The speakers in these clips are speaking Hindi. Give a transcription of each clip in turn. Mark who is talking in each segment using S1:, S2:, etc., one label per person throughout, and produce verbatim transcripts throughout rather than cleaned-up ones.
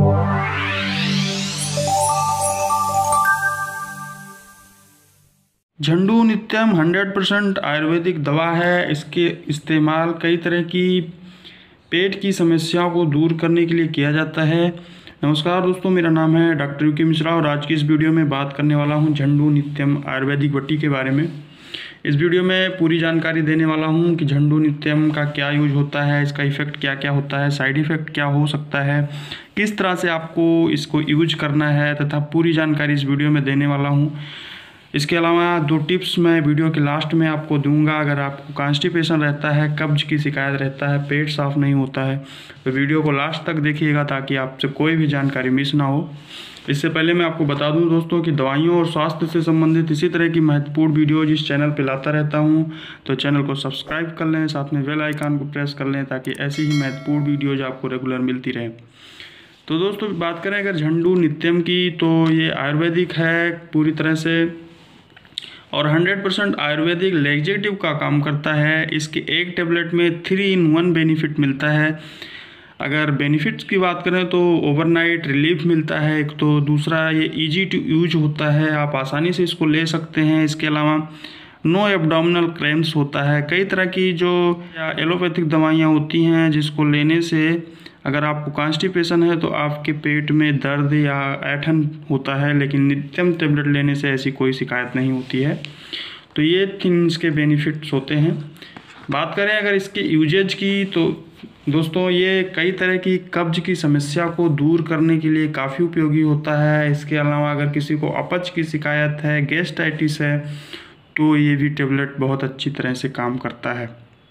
S1: झंडू नित्यम हंड्रेड परसेंट आयुर्वेदिक दवा है। इसके इस्तेमाल कई तरह की पेट की समस्याओं को दूर करने के लिए किया जाता है। नमस्कार दोस्तों, मेरा नाम है डॉक्टर यूके मिश्रा और आज की इस वीडियो में बात करने वाला हूं झंडू नित्यम आयुर्वेदिक बट्टी के बारे में। इस वीडियो में पूरी जानकारी देने वाला हूं कि झंडू नित्यम का क्या यूज होता है, इसका इफ़ेक्ट क्या क्या होता है, साइड इफ़ेक्ट क्या हो सकता है, किस तरह से आपको इसको यूज करना है, तथा पूरी जानकारी इस वीडियो में देने वाला हूँ। इसके अलावा दो टिप्स मैं वीडियो के लास्ट में आपको दूंगा। अगर आपको कॉन्स्टिपेशन रहता है, कब्ज की शिकायत रहता है, पेट साफ़ नहीं होता है, तो वीडियो को लास्ट तक देखिएगा ताकि आपसे कोई भी जानकारी मिस ना हो। इससे पहले मैं आपको बता दूं दोस्तों कि दवाइयों और स्वास्थ्य से संबंधित इसी तरह की महत्वपूर्ण वीडियो जिस चैनल पर लाता रहता हूं, तो चैनल को सब्सक्राइब कर लें, साथ में बेल आइकन को प्रेस कर लें ताकि ऐसी ही महत्वपूर्ण वीडियोज आपको रेगुलर मिलती रहे। तो दोस्तों बात करें अगर झंडू नित्यम की, तो ये आयुर्वेदिक है पूरी तरह से और हंड्रेड परसेंट आयुर्वेदिक लैक्सेटिव का काम करता है। इसके एक टेबलेट में थ्री इन वन बेनिफिट मिलता है। अगर बेनिफिट्स की बात करें तो ओवरनाइट रिलीफ मिलता है एक, तो दूसरा ये इजी टू यूज होता है, आप आसानी से इसको ले सकते हैं। इसके अलावा नो एब्डोमिनल क्रैम्प्स होता है। कई तरह की जो एलोपैथिक दवाइयाँ होती हैं जिसको लेने से अगर आपको कॉन्स्टिपेशन है तो आपके पेट में दर्द या ऐंठन होता है, लेकिन नित्यम टेबलेट लेने से ऐसी कोई शिकायत नहीं होती है। तो ये तीन इसके बेनिफिट्स होते हैं। बात करें अगर इसके यूजेज की, तो दोस्तों ये कई तरह की कब्ज की समस्या को दूर करने के लिए काफ़ी उपयोगी होता है। इसके अलावा अगर किसी को अपच की शिकायत है, गैस्ट्राइटिस है, तो ये भी टेबलेट बहुत अच्छी तरह से काम करता है।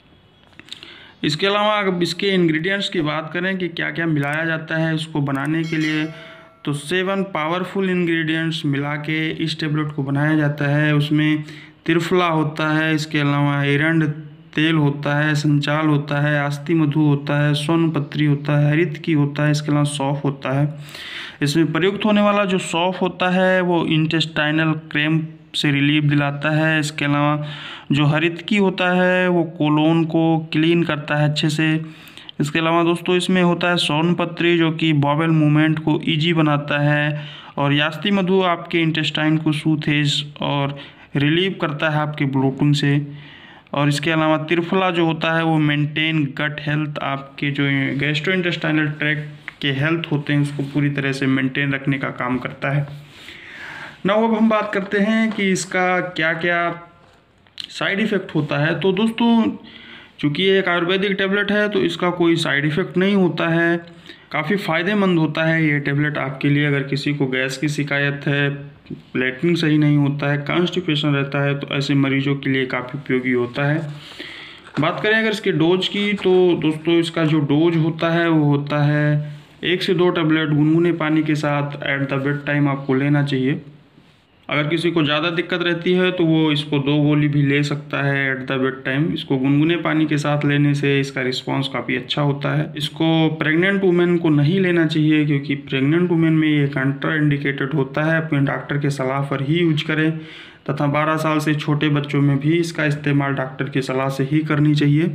S1: इसके अलावा अगर इसके इंग्रेडिएंट्स की बात करें कि क्या क्या मिलाया जाता है इसको बनाने के लिए, तो सेवन पावरफुल इंग्रेडिएंट्स मिला के इस टेबलेट को बनाया जाता है। उसमें त्रिफला होता है, इसके अलावा एरंड तेल होता है, संचाल होता है, आस्ती मधु होता है, स्वर्ण पत्री होता है, हरितकी होता है, इसके अलावा सौंफ होता है। इसमें प्रयुक्त होने वाला जो सौंफ होता है वो इंटेस्टाइनल क्रैम्प से रिलीफ दिलाता है। इसके अलावा जो हरितकी होता है वो कोलोन को क्लीन करता है अच्छे से। इसके अलावा दोस्तों इसमें होता है स्वर्ण पत्री जो कि बॉवेल मूवमेंट को इजी बनाता है, और यास्ती मधु आपके इंटेस्टाइन को सूथेज और रिलीव करता है आपके ब्लोटिंग से। और इसके अलावा त्रिफला जो होता है वो मेंटेन गट हेल्थ, आपके जो गैस्ट्रोइंटेस्टाइनल ट्रैक्ट के हेल्थ होते हैं उसको पूरी तरह से मेंटेन रखने का काम करता है। ना अब हम बात करते हैं कि इसका क्या क्या साइड इफ़ेक्ट होता है। तो दोस्तों चूँकि ये एक आयुर्वेदिक टेबलेट है तो इसका कोई साइड इफ़ेक्ट नहीं होता है, काफ़ी फ़ायदेमंद होता है ये टेबलेट आपके लिए। अगर किसी को गैस की शिकायत है, लैट्रिन सही नहीं होता है, कॉन्स्टिपेशन रहता है, तो ऐसे मरीजों के लिए काफ़ी उपयोगी होता है। बात करें अगर इसके डोज की, तो दोस्तों इसका जो डोज होता है वो होता है एक से दो टेबलेट गुनगुने पानी के साथ एट द बेड टाइम आपको लेना चाहिए। अगर किसी को ज़्यादा दिक्कत रहती है तो वो इसको दो गोली भी ले सकता है एट द बेड टाइम। इसको गुनगुने पानी के साथ लेने से इसका रिस्पांस काफ़ी अच्छा होता है। इसको प्रेग्नेंट वुमेन को नहीं लेना चाहिए क्योंकि प्रेग्नेंट वुमेन में ये कंट्रा इंडिकेटेड होता है। अपने डॉक्टर के सलाह पर ही यूज करें, तथा बारह साल से छोटे बच्चों में भी इसका इस्तेमाल डॉक्टर की सलाह से ही करनी चाहिए।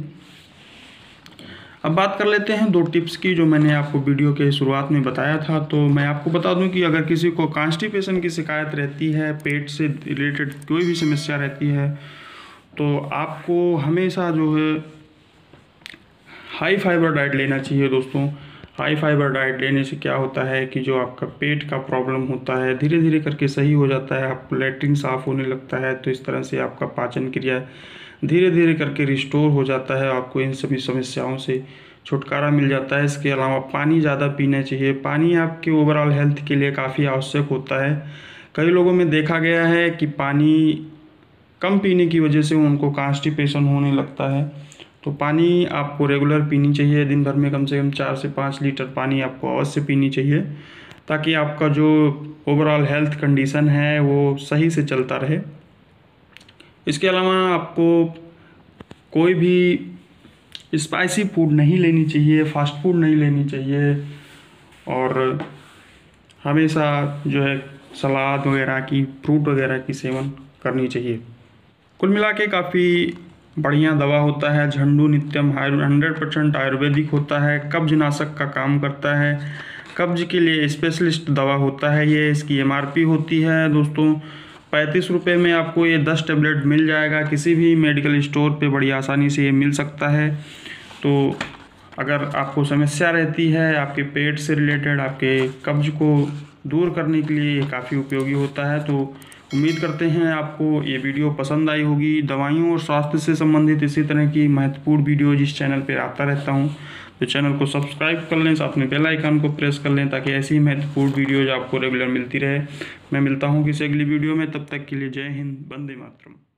S1: अब बात कर लेते हैं दो टिप्स की जो मैंने आपको वीडियो के शुरुआत में बताया था। तो मैं आपको बता दूं कि अगर किसी को कॉन्स्टिपेशन की शिकायत रहती है, पेट से रिलेटेड कोई भी समस्या रहती है, तो आपको हमेशा जो है हाई फाइबर डाइट लेना चाहिए दोस्तों। हाई फाइबर डाइट लेने से क्या होता है कि जो आपका पेट का प्रॉब्लम होता है धीरे धीरे करके सही हो जाता है, आपको लैट्रिन साफ़ होने लगता है, तो इस तरह से आपका पाचन क्रिया धीरे धीरे करके रिस्टोर हो जाता है, आपको इन सभी समस्याओं से छुटकारा मिल जाता है। इसके अलावा पानी ज़्यादा पीना चाहिए। पानी आपके ओवरऑल हेल्थ के लिए काफ़ी आवश्यक होता है। कई लोगों में देखा गया है कि पानी कम पीने की वजह से उनको कॉन्स्टिपेशन होने लगता है, तो पानी आपको रेगुलर पीनी चाहिए। दिन भर में कम से कम चार से पाँच लीटर पानी आपको अवश्य पीनी चाहिए ताकि आपका जो ओवरऑल हेल्थ कंडीशन है वो सही से चलता रहे। इसके अलावा आपको कोई भी स्पाइसी फूड नहीं लेनी चाहिए, फास्ट फूड नहीं लेनी चाहिए, और हमेशा जो है सलाद वगैरह की, फ्रूट वगैरह की सेवन करनी चाहिए। कुल मिला के काफ़ी बढ़िया दवा होता है झंडू नित्यम। हंड्रेड परसेंट आयुर्वेदिक होता है, कब्ज नाशक का काम करता है, कब्ज के लिए स्पेशलिस्ट दवा होता है ये। इसकी एमआरपी होती है दोस्तों पैंतीस रुपये में आपको ये दस टेबलेट मिल जाएगा। किसी भी मेडिकल स्टोर पे बड़ी आसानी से ये मिल सकता है। तो अगर आपको समस्या रहती है आपके पेट से रिलेटेड, आपके कब्ज को दूर करने के लिए ये काफ़ी उपयोगी होता है। तो उम्मीद करते हैं आपको ये वीडियो पसंद आई होगी। दवाइयों और स्वास्थ्य से संबंधित इसी तरह की महत्वपूर्ण वीडियो जिस चैनल पर आता रहता हूँ, तो चैनल को सब्सक्राइब कर लें, साथ में बेल आइकन को प्रेस कर लें ताकि ऐसी महत्वपूर्ण वीडियोज आपको रेगुलर मिलती रहे। मैं मिलता हूँ किसी अगली वीडियो में, तब तक के लिए जय हिंद, वंदे मातरम।